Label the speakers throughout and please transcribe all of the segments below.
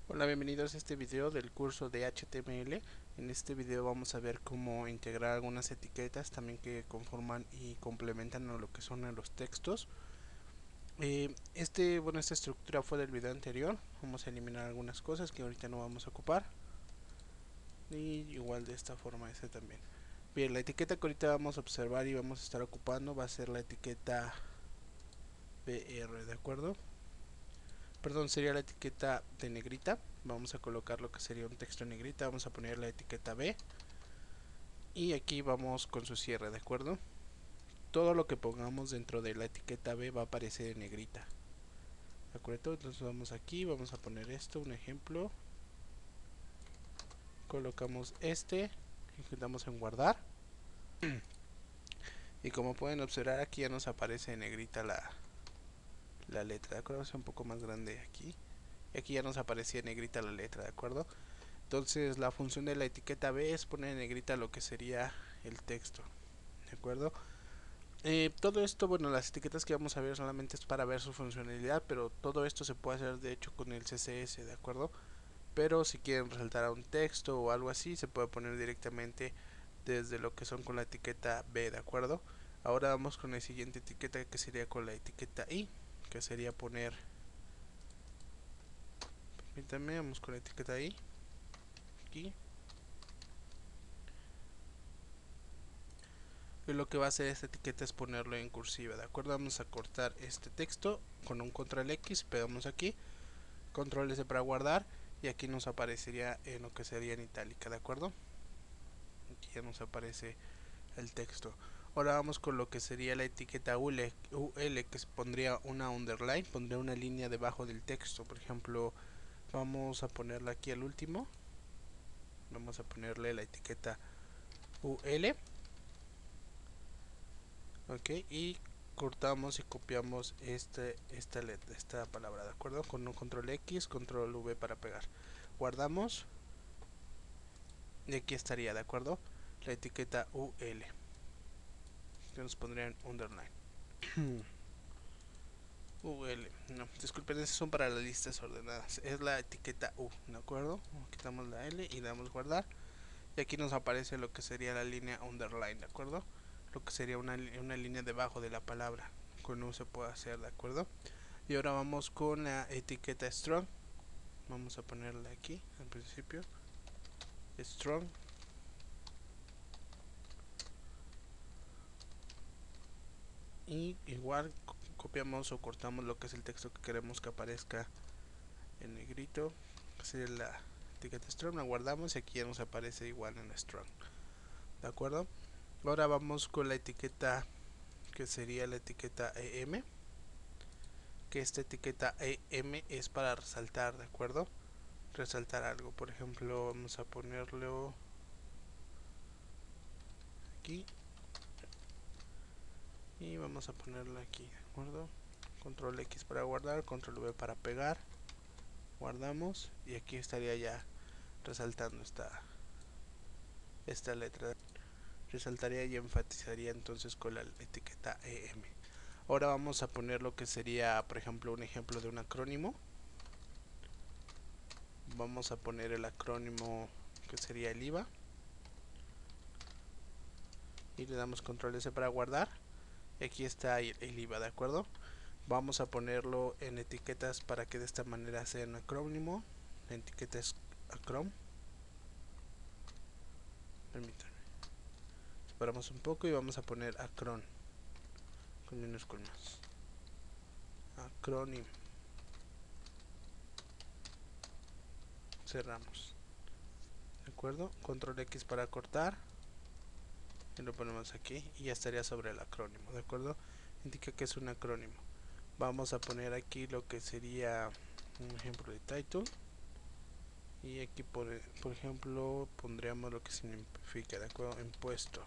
Speaker 1: Hola, bienvenidos a este video del curso de HTML. En este video vamos a ver cómo integrar algunas etiquetas también que conforman y complementan a lo que son los textos. Esta estructura fue del video anterior. Vamos a eliminar algunas cosas que ahorita no vamos a ocupar. Y igual de esta forma este también. Bien, la etiqueta que ahorita vamos a observar y vamos a estar ocupando va a ser la etiqueta BR, ¿de acuerdo? Perdón, sería la etiqueta de negrita. Vamos a colocar lo que sería un texto en negrita. Vamos a poner la etiqueta B. Y aquí vamos con su cierre, ¿de acuerdo? Todo lo que pongamos dentro de la etiqueta B va a aparecer en negrita, ¿de acuerdo? Entonces vamos aquí, vamos a poner esto, un ejemplo. Colocamos este, intentamos en guardar. Y como pueden observar, aquí ya nos aparece en negrita la letra, ¿de acuerdo? Es un poco más grande aquí. Y aquí ya nos aparecía en negrita la letra, ¿de acuerdo? Entonces la función de la etiqueta B es poner en negrita lo que sería el texto, ¿de acuerdo? Todo esto, bueno, las etiquetas que vamos a ver solamente es para ver su funcionalidad, pero todo esto se puede hacer de hecho con el CSS, ¿de acuerdo? Pero si quieren resaltar a un texto o algo así, se puede poner directamente desde lo que son con la etiqueta B, ¿de acuerdo? Ahora vamos con la siguiente etiqueta, que sería con la etiqueta I, que sería poner, permítanme, vamos con la etiqueta I, aquí. Y lo que va a hacer esta etiqueta es ponerlo en cursiva, ¿de acuerdo? Vamos a cortar este texto con un control X, pegamos aquí, control S para guardar, y aquí nos aparecería en lo que sería en itálica, ¿de acuerdo? Aquí ya nos aparece el texto. Ahora vamos con lo que sería la etiqueta UL, que pondría una underline, pondría una línea debajo del texto. Por ejemplo, vamos a ponerla aquí al último, vamos a ponerle la etiqueta UL, ok, y cortamos y copiamos esta palabra, ¿de acuerdo? Con un control X, control V para pegar. Guardamos y aquí estaría, ¿de acuerdo? La etiqueta UL, que nos pondría en underline. UL, no, disculpen, esas son para las listas ordenadas. Es la etiqueta U, ¿de acuerdo? Quitamos la L y damos guardar. Y aquí nos aparece lo que sería la línea underline, ¿de acuerdo? Lo que sería una línea debajo de la palabra. Con U se puede hacer, ¿de acuerdo? Y ahora vamos con la etiqueta strong. Vamos a ponerla aquí al principio. Strong. Y igual copiamos o cortamos lo que es el texto que queremos que aparezca en negrito, que sería la etiqueta strong. La guardamos y aquí ya nos aparece igual en strong, ¿de acuerdo? Ahora vamos con la etiqueta que sería la etiqueta EM, que esta etiqueta EM es para resaltar, ¿de acuerdo? Resaltar algo, por ejemplo, vamos a ponerlo aquí y vamos a ponerlo aquí, ¿de acuerdo? Control X para guardar, control V para pegar, guardamos y aquí estaría ya resaltando esta letra. Resaltaría y enfatizaría entonces con la etiqueta EM. Ahora vamos a poner lo que sería, por ejemplo, un ejemplo de un acrónimo. Vamos a poner el acrónimo que sería el IVA y le damos control S para guardar. Y aquí está el IVA, ¿de acuerdo? Vamos a ponerlo en etiquetas para que de esta manera sea un acrónimo. La etiqueta es acrom. Permítanme. Separamos un poco y vamos a poner acron con minúsculas. Acrónimo. Cerramos. ¿De acuerdo? Control X para cortar. Y lo ponemos aquí y ya estaría sobre el acrónimo, ¿de acuerdo? Indica que es un acrónimo. Vamos a poner aquí lo que sería un ejemplo de title. Y aquí por ejemplo pondríamos lo que significa, ¿de acuerdo? Impuesto.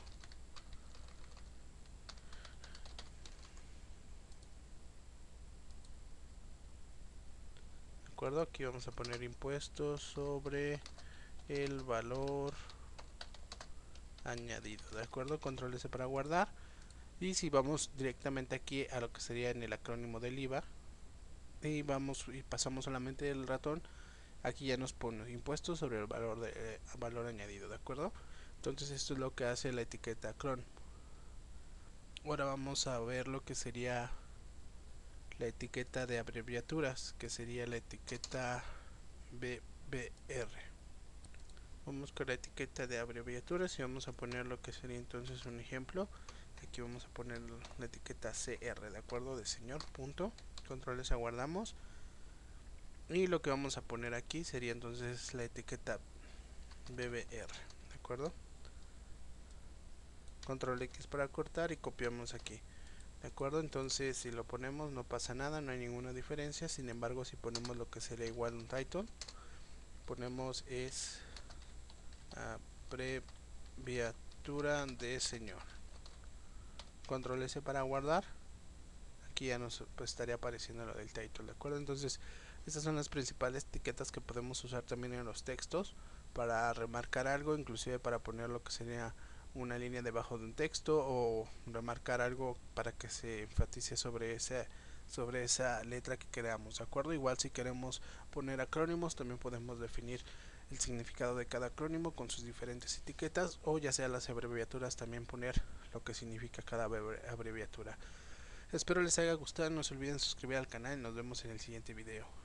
Speaker 1: ¿De acuerdo? Aquí vamos a poner impuestos sobre el valor añadido, ¿de acuerdo? Control S para guardar. Y si vamos directamente aquí a lo que sería en el acrónimo del IVA y vamos y pasamos solamente el ratón, aquí ya nos pone impuestos sobre el valor de valor añadido, ¿de acuerdo? Entonces esto es lo que hace la etiqueta cron. Ahora vamos a ver lo que sería la etiqueta de abreviaturas, que sería la etiqueta BBR. Vamos con la etiqueta de abreviaturas y vamos a poner lo que sería entonces un ejemplo. Aquí vamos a poner la etiqueta CR, de acuerdo, de señor, punto. Control S, aguardamos. Y lo que vamos a poner aquí sería entonces la etiqueta BBR, de acuerdo. Control X para cortar y copiamos aquí. De acuerdo, entonces si lo ponemos no pasa nada, no hay ninguna diferencia. Sin embargo, si ponemos lo que sería igual un title, ponemos es abreviatura de señor. Control S para guardar. Aquí ya nos estaría apareciendo lo del title, ¿de acuerdo? Entonces estas son las principales etiquetas que podemos usar también en los textos para remarcar algo, inclusive para poner lo que sería una línea debajo de un texto o remarcar algo para que se enfatice sobre esa letra que queramos, ¿de acuerdo? Igual si queremos poner acrónimos también podemos definir el significado de cada acrónimo con sus diferentes etiquetas, o ya sea las abreviaturas también poner lo que significa cada abreviatura. Espero les haya gustado, no se olviden suscribir al canal y nos vemos en el siguiente video.